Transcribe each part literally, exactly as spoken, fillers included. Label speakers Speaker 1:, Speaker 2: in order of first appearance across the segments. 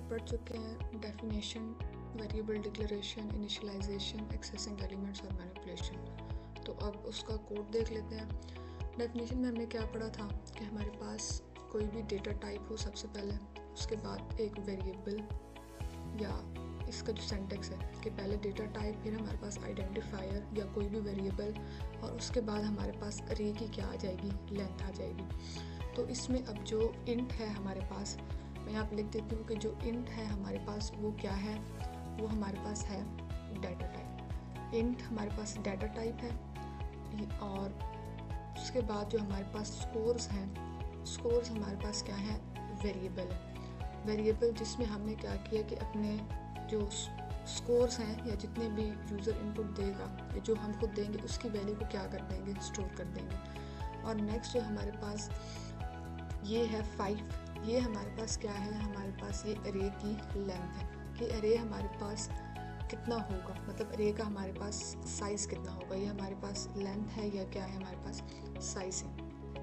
Speaker 1: पढ़ चुके हैं definition, variable declaration, initialization, accessing elements और मैनिपुलेशन। तो अब उसका कोड देख लेते हैं। डेफिनेशन में हमने क्या पढ़ा था कि हमारे पास कोई भी डेटा टाइप हो सबसे पहले, उसके बाद एक वेरिएबल, या इसका जो सेंटेक्स है कि पहले डेटा टाइप, फिर हमारे पास आइडेंटिफायर या कोई भी वेरिएबल, और उसके बाद हमारे पास अरे की क्या आ जाएगी, लेंथ आ जाएगी। तो इसमें अब जो इंट है हमारे पास, मैं यहाँ पे लिख देती हूँ कि जो इंट है हमारे पास वो क्या है, वो हमारे पास है डाटा टाइप। इंट हमारे पास डाटा टाइप है, और उसके बाद जो हमारे पास स्कोर्स हैं, स्कोर्स हमारे पास क्या है, वेरिएबल है। वेरिएबल जिसमें हमने क्या किया कि अपने जो स्कोर्स हैं या जितने भी यूज़र इनपुट देगा या जो हम खुद देंगे उसकी वैल्यू को क्या कर देंगे, स्टोर कर देंगे। और नेक्स्ट जो हमारे पास ये है फाइव, ये हमारे पास क्या है, हमारे पास ये अरे की लेंथ है कि अरे हमारे पास कितना होगा, मतलब अरे का हमारे पास साइज़ कितना होगा, ये हमारे पास लेंथ है या क्या है, हमारे पास साइज़ है।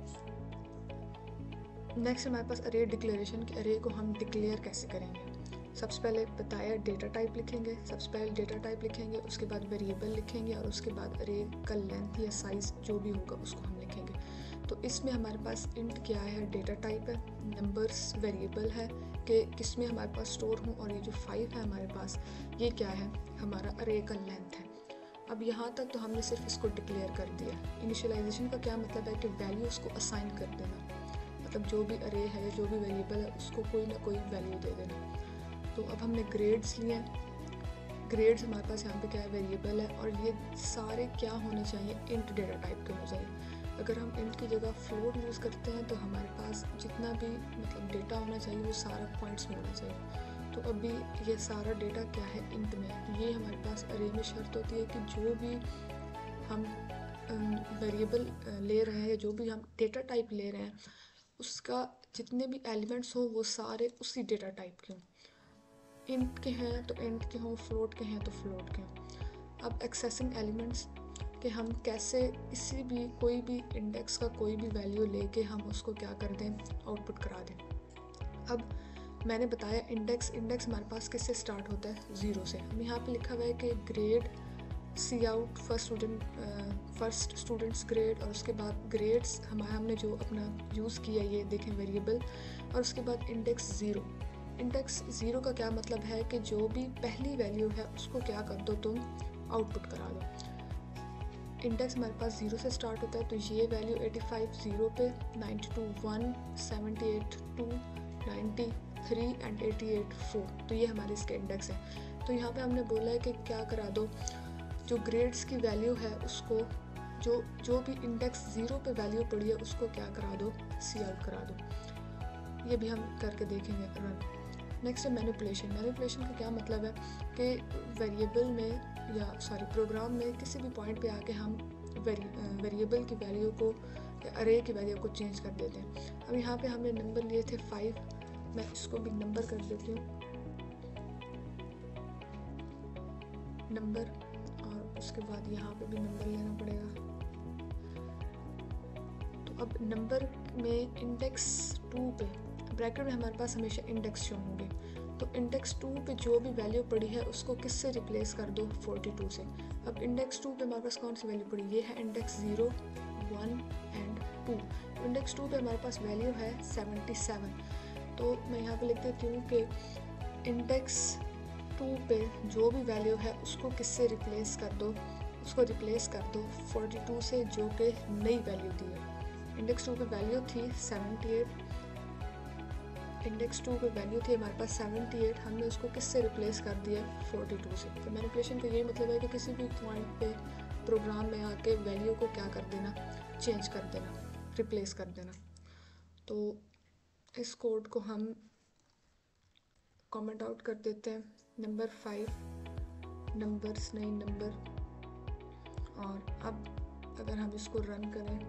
Speaker 1: नेक्स्ट हमारे पास अरे डिक्लेरेशन, कि अरे को हम डिक्लेयर कैसे करेंगे। सबसे पहले बताया डेटा टाइप लिखेंगे, सबसे पहले डेटा टाइप लिखेंगे, उसके बाद वेरिएबल लिखेंगे, और उसके बाद अरे का लेंथ या साइज़ जो भी होगा उसको हम लिखेंगे। तो इसमें हमारे पास इंट क्या है, डेटा टाइप है, नंबर्स वेरिएबल है कि किसमें हमारे पास स्टोर हूँ, और ये जो फाइव है हमारे पास ये क्या है, हमारा अरे का लेंथ है। अब यहाँ तक तो हमने सिर्फ इसको डिक्लेयर कर दिया। इनिशियलाइजेशन का क्या मतलब है कि वैल्यू उसको असाइन कर देना, मतलब जो भी अरे है, जो भी वेरिएबल है, उसको कोई ना कोई वैल्यू दे देना। तो अब हमने ग्रेड्स लिए, ग्रेड्स हमारे पास यहाँ पे क्या है, वेरिएबल है, और ये सारे क्या होने चाहिए, इंट डेटा टाइप के होने चाहिए। अगर हम इंट की जगह फ्लोट यूज़ करते हैं तो हमारे पास जितना भी मतलब डेटा होना चाहिए वो सारा पॉइंट्स में होना चाहिए। तो अभी ये सारा डेटा क्या है, इंट में। ये हमारे पास अरे में शर्त होती है कि जो भी हम वेरिएबल ले रहे हैं या जो भी हम डेटा टाइप ले रहे हैं उसका जितने भी एलिमेंट्स हों वो सारे उसी डेटा टाइप के हों। इंट के हैं तो इंट के हों, फ्लोट के हैं तो फ्लोट के हों। अब एक्सेसिंग एलिमेंट्स कि हम कैसे किसी भी कोई भी इंडेक्स का कोई भी वैल्यू लेके हम उसको क्या कर दें, आउटपुट करा दें। अब मैंने बताया इंडेक्स, इंडेक्स हमारे पास किससे स्टार्ट होता है, ज़ीरो से। हम यहाँ पे लिखा हुआ है कि grade C out first student, first students grade, और उसके बाद ग्रेड्स हमारा हमने जो अपना यूज़ किया ये देखें वेरिएबल, और उसके बाद इंडेक्स ज़ीरो। इंडेक्स ज़ीरो का क्या मतलब है कि जो भी पहली वैल्यू है उसको क्या कर दो, तुम आउटपुट करा दो। इंडेक्स हमारे पास ज़ीरो से स्टार्ट होता है, तो ये वैल्यू एटी फाइव ज़ीरो पे, ninety two one, seventy eight two, ninety three and eighty eight four, तो ये हमारे इसके इंडेक्स है। तो यहाँ पे हमने बोला है कि क्या करा दो, जो ग्रेड्स की वैल्यू है उसको जो जो भी इंडेक्स ज़ीरो पे वैल्यू पड़ी है उसको क्या करा दो, सी आउट करा दो। ये भी हम करके देखेंगे रन। नेक्स्ट है मैनिपुलेशन। मैनिपुलेशन का क्या मतलब है कि वेरिएबल में या सॉरी प्रोग्राम में किसी भी पॉइंट पे आके हम वेरी वेरिएबल की वैल्यू को या अरे की वैल्यू को चेंज कर देते हैं। अब यहाँ पे हमने नंबर लिए थे फाइव, मैं इसको भी नंबर कर देती हूँ, नंबर, और उसके बाद यहाँ पे भी नंबर लेना पड़ेगा। तो अब नंबर में इंडेक्स टू पे ब्रैकेट में हमारे पास हमेशा इंडेक्स शो होंगे, तो इंडेक्स टू पे जो भी वैल्यू पड़ी है उसको किससे रिप्लेस कर दो, फोर्टी टू से। अब इंडेक्स टू पे हमारे पास कौन सी वैल्यू पड़ी, ये है index zero, one and two. Index two पे हमारे पास वैल्यू है सेवेंटी सेवन, तो मैं यहाँ पे लिख देती हूँ कि इंडेक्स टू पे जो भी वैल्यू है उसको किससे रिप्लेस कर दो, उसको रिप्लेस कर दो फोर्टी टू से जो कि नई वैल्यू दी है। इंडेक्स टू पे वैल्यू थी सेवेंटी एट, इंडेक्स टू पे वैल्यू थी हमारे पास सेवेंटी एट, हमने उसको किससे रिप्लेस कर दिया, फोर्टी टू से। तो मैनिपुलेशन का यही मतलब है कि किसी भी पॉइंट पे प्रोग्राम में आके वैल्यू को क्या कर देना, चेंज कर देना, रिप्लेस कर देना। तो इस कोड को हम कमेंट आउट कर देते हैं, नंबर फाइव, नंबर्स नहीं नंबर। और अब अगर हम इसको रन करें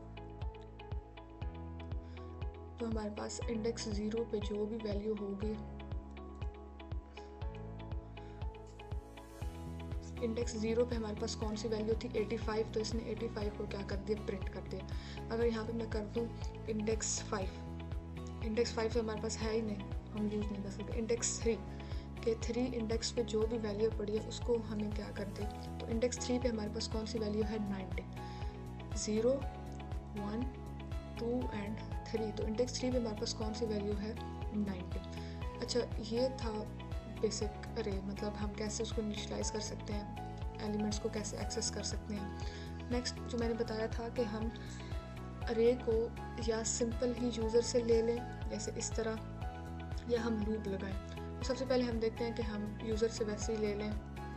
Speaker 1: तो हमारे पास इंडेक्स ज़ीरो पे जो भी वैल्यू होगी, इंडेक्स ज़ीरो पे हमारे पास कौन सी वैल्यू थी, एटी फाइव, तो इसने एटी फाइव को क्या कर दिया, प्रिंट कर दिया। अगर यहाँ पे मैं कर दूँ इंडेक्स फाइव, इंडेक्स फाइव तो हमारे पास है ही नहीं, हम यूज़ नहीं कर सकते। इंडेक्स थ्री के थ्री इंडेक्स पे जो भी वैल्यू पड़ी है उसको हमें क्या करते, तो इंडेक्स थ्री पे हमारे पास कौन सी वैल्यू है, ninety, zero, one, two and three. तो इंडेक्स थ्री पे हमारे पास कौन सी वैल्यू है, नाइन्टी। अच्छा, ये था बेसिक अरे, मतलब हम कैसे उसको इनिशियलाइज कर सकते हैं, एलिमेंट्स को कैसे एक्सेस कर सकते हैं। नेक्स्ट जो मैंने बताया था कि हम अरे को या सिंपल ही यूज़र से ले लें जैसे इस तरह, या हम लूप लगाएं। तो सबसे पहले हम देखते हैं कि हम यूज़र से वैसे ही ले लें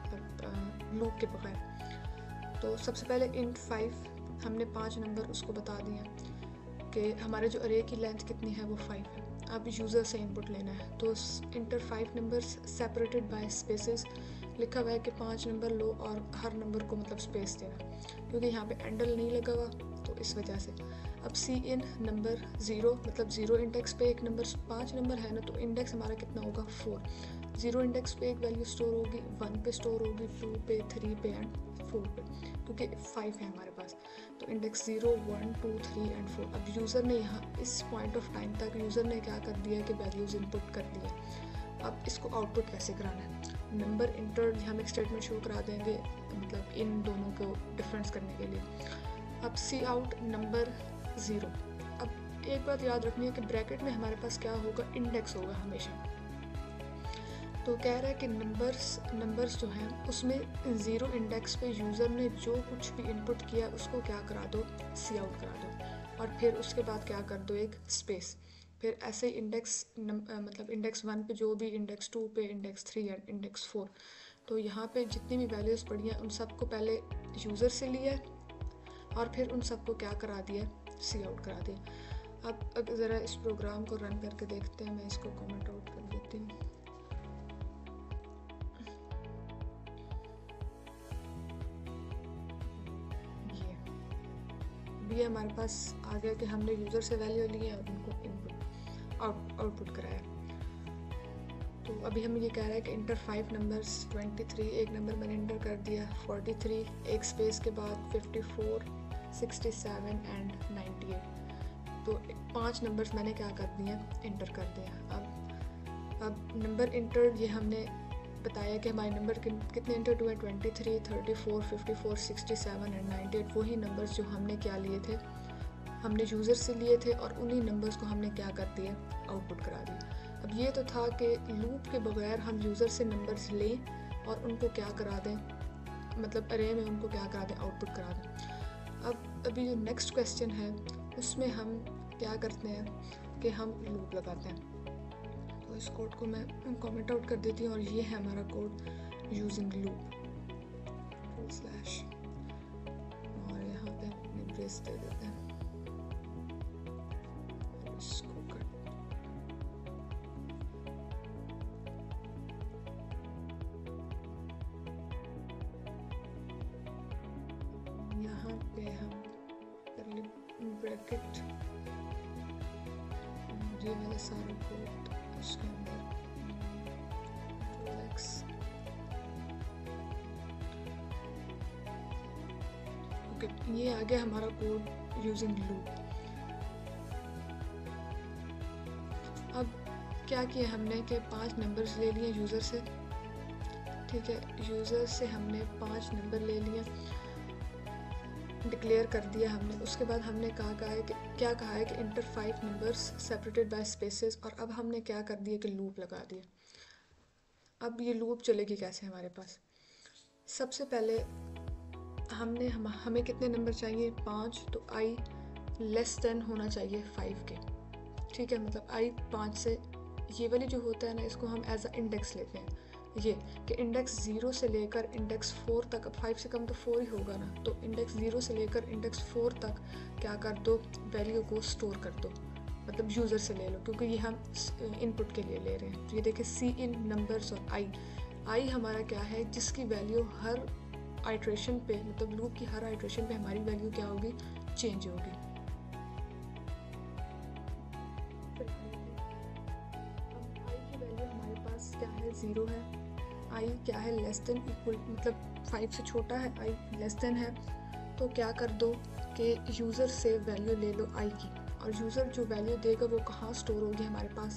Speaker 1: लूप के बगैर। तो सबसे पहले इंट फाइव हमने पाँच नंबर उसको बता दिए कि हमारे जो अरे की लेंथ कितनी है वो फाइव है। अब यूज़र से इनपुट लेना है, तो enter five numbers separated by spaces लिखा हुआ है कि पांच नंबर लो और हर नंबर को मतलब स्पेस देना, क्योंकि यहाँ पे एंडल नहीं लगा हुआ तो इस वजह से। अब सी इन नंबर ज़ीरो, मतलब ज़ीरो इंडेक्स पे एक नंबर, पांच नंबर है ना, तो इंडेक्स हमारा कितना होगा, फोर। ज़ीरो इंडेक्स पे एक वैल्यू स्टोर होगी, वन पे स्टोर होगी, टू पे, थ्री पे एंड फोर पे, क्योंकि फाइव है हमारे पास। तो index zero, one, two, three and four. अब यूज़र ने यहाँ इस पॉइंट ऑफ टाइम तक यूज़र ने क्या कर दिया कि वैल्यूज़ इनपुट कर दिए। अब इसको आउटपुट कैसे कराना है, नंबर इंटर हम एक स्टेटमेंट शो करा देंगे, मतलब इन दोनों को डिफरेंस करने के लिए। अब सी आउट नंबर ज़ीरो। अब एक बात याद रखनी है कि ब्रैकेट में हमारे पास क्या होगा, इंडेक्स होगा हमेशा। तो कह रहा है कि नंबर्स नंबर्स जो हैं उसमें ज़ीरो इंडेक्स पे यूज़र ने जो कुछ भी इनपुट किया उसको क्या करा दो, सी आउट करा दो, और फिर उसके बाद क्या कर दो, एक स्पेस। फिर ऐसे इंडेक्स मतलब इंडेक्स वन पे जो भी, इंडेक्स टू पे, index three and index four. तो यहाँ पे जितनी भी वैल्यूज़ पड़ी हैं उन सबको पहले यूज़र से लिया और फिर उन सबको क्या करा दिया, सी आउट करा दिया। अब अगर ज़रा इस प्रोग्राम को रन करके देखते हैं, मैं इसको कमेंट आउट कर देती हूँ। ये हमारे पास आ गया कि हमने यूज़र से वैल्यू ली है और उनको इनपुट आउट आउटपुट कराया। तो अभी हमें ये कह रहा है कि enter five numbers, twenty three एक नंबर मैंने इंटर कर दिया, फोर्टी थ्री एक स्पेस के बाद, fifty four, sixty seven and ninety eight. तो पांच नंबर्स मैंने क्या कर दिए, इंटर कर दिया। अब अब नंबर इंटर ये हमने बताया कि हमारे नंबर कितने इंटर हुए, twenty three, thirty four, fifty four, sixty seven and ninety eight. वही नंबर्स जो हमने क्या लिए थे, हमने यूज़र से लिए थे, और उन्हीं नंबर्स को हमने क्या कर दिए, आउटपुट करा दिया। अब ये तो था कि लूप के बगैर हम यूज़र से नंबर्स लें और उनको क्या करा दें, मतलब अरे में उनको क्या करा दें, आउटपुट करा दें। अब अभी जो नेक्स्ट क्वेश्चन है उसमें हम क्या करते हैं कि हम लूप लगाते हैं। तो इस कोड को मैं कमेंट आउट कर देती हूँ, और ये है हमारा code using loop full slash, और यहाँ पे अपने ब्रेस दे देते हैं, इसको कट। यहाँ पे हम ब्रैकेट ये वाला सारा कोड उसके अंदर एक्स। ओके, ये आ गया हमारा कोड यूजिंग लूप। अब क्या किया हमने कि पांच नंबर्स ले लिए यूज़र से, ठीक है, यूज़र से हमने पांच नंबर ले लिए, डिक्लेयर कर दिया हमने। उसके बाद हमने कहा कहा है कि क्या कहा है कि enter five numbers separated by spaces, और अब हमने क्या कर दिया कि लूप लगा दिया। अब ये लूप चलेगी कैसे हमारे पास, सबसे पहले हमने हम हमें कितने नंबर चाहिए, पाँच, तो आई लेस देन होना चाहिए फाइव के, ठीक है, मतलब आई पाँच से, ये वाली जो होता है ना इसको हम एज अ इंडेक्स लेते हैं, ये कि इंडेक्स ज़ीरो से लेकर इंडेक्स फोर तक, अब फाइव से कम तो फोर ही होगा ना, तो इंडेक्स ज़ीरो से लेकर इंडेक्स फोर तक क्या कर दो, वैल्यू को स्टोर कर दो, मतलब यूज़र से ले लो, क्योंकि ये हम इनपुट के लिए ले रहे हैं। तो ये देखिए सी इन नंबर्स और आई, आई हमारा क्या है, जिसकी वैल्यू हर आइट्रेशन पे, मतलब लूप की हर आइट्रेशन पे हमारी वैल्यू क्या होगी, चेंज होगी। अब आई की वैल्यू हमारे पास क्या है, ज़ीरो है, आई क्या है, लेस देन इक्वल, मतलब फाइव से छोटा है, आई लेस देन है, तो क्या कर दो कि यूज़र से वैल्यू ले लो आई की, और यूज़र जो वैल्यू देगा वो कहाँ स्टोर होगी हमारे पास,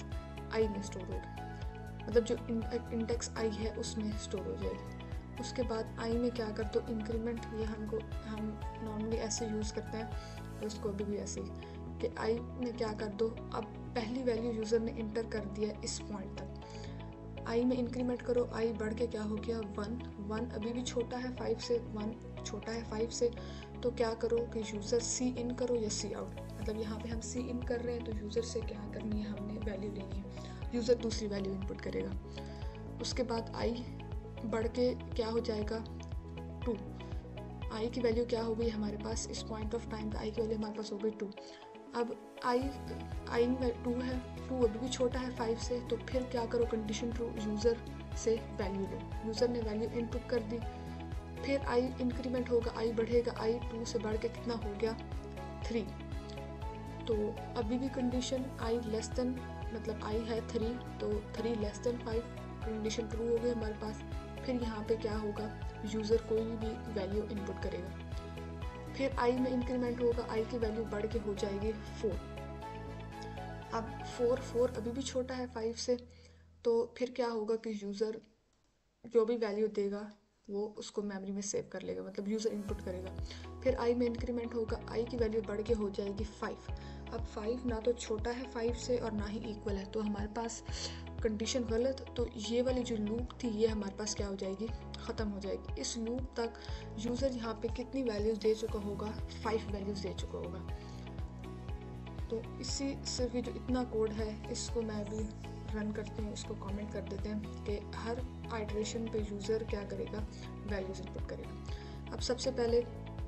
Speaker 1: आई में स्टोर होगी, मतलब जो इंडेक्स आई है उसमें स्टोर हो जाएगी। उसके बाद आई में क्या कर दो इंक्रीमेंट, ये हमको हम नॉर्मली ऐसे यूज़ करते हैं, तो इसको अभी भी ऐसे कि आई में क्या कर दो, अब पहली वैल्यू यूज़र ने इंटर कर दिया इस पॉइंट तक, आई में इंक्रीमेंट करो, आई बढ़ के क्या हो गया वन, वन अभी भी छोटा है फाइव से, वन छोटा है फाइव से, तो क्या करो कि यूज़र सी इन करो या सी आउट, मतलब यहाँ पे हम सी इन कर रहे हैं तो यूज़र से क्या करनी है, हमने वैल्यू लेनी है, यूज़र दूसरी वैल्यू इनपुट करेगा। उसके बाद आई बढ़ के क्या हो जाएगा टू, आई की वैल्यू क्या हो गई हमारे पास इस पॉइंट ऑफ टाइम पे, आई की वैल्यू हमारे पास हो गई टू। अब आई आई में टू है, टू अभी भी छोटा है फाइव से, तो फिर क्या करो कंडीशन ट्रू, यूज़र से वैल्यू लो, यूज़र ने वैल्यू इनपुट कर दी, फिर आई इंक्रीमेंट होगा, आई बढ़ेगा, आई टू से बढ़ के कितना हो गया थ्री, तो अभी भी कंडीशन आई लेस देन, मतलब आई है थ्री तो three less than five, condition true हो गई हमारे पास। फिर यहाँ पे क्या होगा, यूज़र कोई भी वैल्यू इनपुट करेगा, फिर आई में इंक्रीमेंट होगा, आई की वैल्यू बढ़ के हो जाएगी फोर। अब फोर फोर अभी भी छोटा है फाइव से, तो फिर क्या होगा कि यूज़र जो भी वैल्यू देगा वो उसको मेमोरी में सेव कर लेगा, मतलब यूज़र इनपुट करेगा। फिर आई में इंक्रीमेंट होगा, आई की वैल्यू बढ़ के हो जाएगी फाइव। अब फाइव ना तो छोटा है फाइव से और ना ही इक्वल है, तो हमारे पास कंडीशन गलत, तो ये वाली जो लूप थी ये हमारे पास क्या हो जाएगी, ख़त्म हो जाएगी। इस लूप तक यूज़र यहाँ पे कितनी वैल्यूज़ दे चुका होगा, फाइव वैल्यूज़ दे चुका होगा। तो इसी सिर्फ जो इतना कोड है इसको मैं अभी रन करते हैं, इसको कमेंट कर देते हैं कि हर आइटरेशन पे यूज़र क्या करेगा, वैल्यूज़ इनपुट करेगा। अब सबसे पहले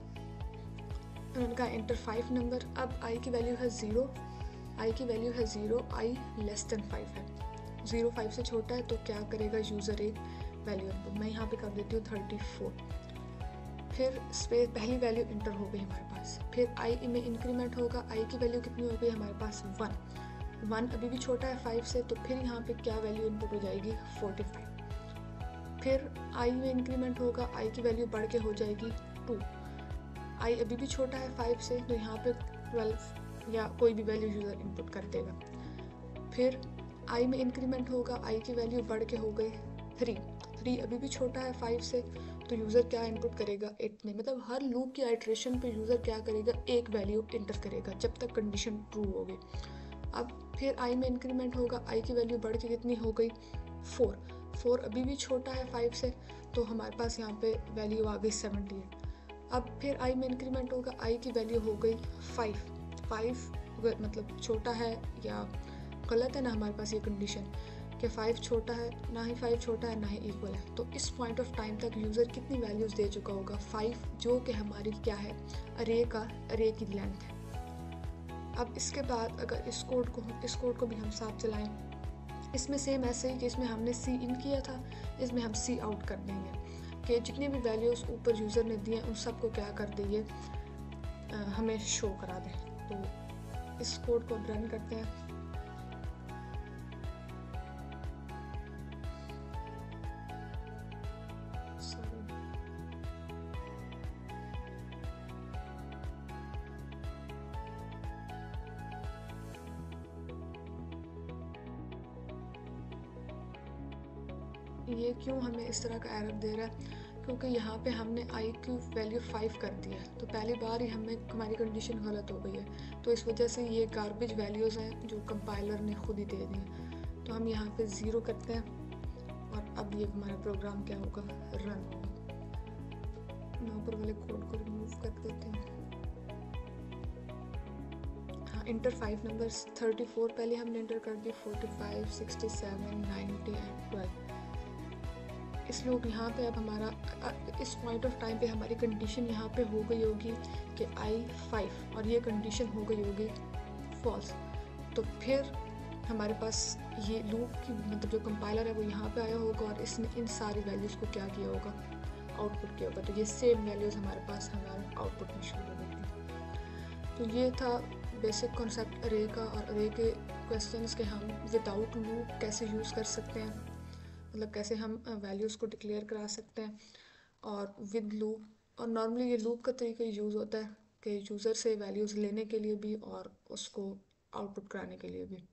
Speaker 1: उनका एंटर फाइव नंबर, अब आई की वैल्यू है ज़ीरो, आई की वैल्यू है zero, I less than five है, ज़ीरो फाइव से छोटा है, तो क्या करेगा यूज़र एक वैल्यू इनपुट, मैं यहाँ पे कर देती हूँ थर्टी फोर। फिर स्पेस पहली वैल्यू इंटर हो गई हमारे पास, फिर आई में इंक्रीमेंट होगा, आई की वैल्यू कितनी हो गई हमारे पास वन, वन अभी भी छोटा है फाइव से, तो फिर यहाँ पे क्या वैल्यू इनपुट हो जाएगी फोर्टी फाइव। फिर आई में इंक्रीमेंट होगा, आई की वैल्यू बढ़ के हो जाएगी टू, आई अभी भी छोटा है फाइव से, तो यहाँ पे ट्वेल्व या कोई भी वैल्यू यूज़र इनपुट कर देगा। फिर आई में इंक्रीमेंट होगा, आई की वैल्यू बढ़ के हो गई थ्री, थ्री अभी भी छोटा है फाइव से, तो यूज़र क्या इनपुट करेगा एट में, मतलब हर लूप की आइट्रेशन पे यूज़र क्या करेगा, एक वैल्यू इंटर करेगा जब तक कंडीशन ट्रू होगी। अब फिर आई में इंक्रीमेंट होगा, आई की वैल्यू बढ़ के कितनी हो गई फोर, फोर अभी भी छोटा है फाइव से, तो हमारे पास यहाँ पे वैल्यू आ गई सेवेंटी एट। अब फिर आई में इंक्रीमेंट होगा, आई की वैल्यू हो गई फाइव, फाइव मतलब छोटा है या गलत है ना हमारे पास ये कंडीशन कि फाइव छोटा है, ना ही फाइव छोटा है ना ही इक्वल है, तो इस पॉइंट ऑफ टाइम तक यूज़र कितनी वैल्यूज़ दे चुका होगा, फाइव, जो कि हमारी क्या है अरे का अरे की लेंथ है। अब इसके बाद अगर इस कोड को इस कोड को भी हम साथ चलाएं, इसमें सेम ऐसे ही कि इसमें हमने सी इन किया था, इसमें हम सी आउट कर देंगे कि जितने भी वैल्यूज़ ऊपर यूज़र ने दिए उन सबको क्या कर दिए हमें शो करा दें। तो इस कोड को रन करते हैं। ये क्यों हमें इस तरह का एरर दे रहा है, क्योंकि यहाँ पे हमने आई की वैल्यू फाइव कर दी है, तो पहली बार ही हमें हमारी कंडीशन गलत हो गई है, तो इस वजह से ये गार्बेज वैल्यूज़ हैं जो कंपाइलर ने खुद ही दे दी हैं। तो हम यहाँ पे ज़ीरो करते हैं और अब ये हमारा प्रोग्राम क्या होगा, रन होगा। मैं ऊपर वाले कोड को रिमूव कर देते हैं। हाँ, enter five numbers thirty four पहले हमने इंटर कर दी, forty five, sixty seven, ninety and twelve. इस लूप यहाँ पे अब हमारा इस पॉइंट ऑफ टाइम पे हमारी कंडीशन यहाँ पे हो गई होगी कि आई फाइव और ये कंडीशन हो गई होगी फॉल्स। तो फिर हमारे पास ये लूप की मतलब जो कंपाइलर है वो यहाँ पे आया होगा और इसने इन सारी वैल्यूज़ को क्या किया होगा, आउटपुट किया होगा। तो ये सेम वैल्यूज़ हमारे पास हमारे आउटपुट में शुरू हो गई थी। तो ये था बेसिक कॉन्सेप्ट अरे का और अरे के क्वेश्चंस के हम विदाउट लूप कैसे यूज़ कर सकते हैं, मतलब कैसे हम वैल्यूज़ को डिक्लेयर करा सकते हैं और विद लूप। और नॉर्मली ये लूप का तरीका यूज़ होता है कि यूज़र से वैल्यूज़ लेने के लिए भी और उसको आउटपुट कराने के लिए भी।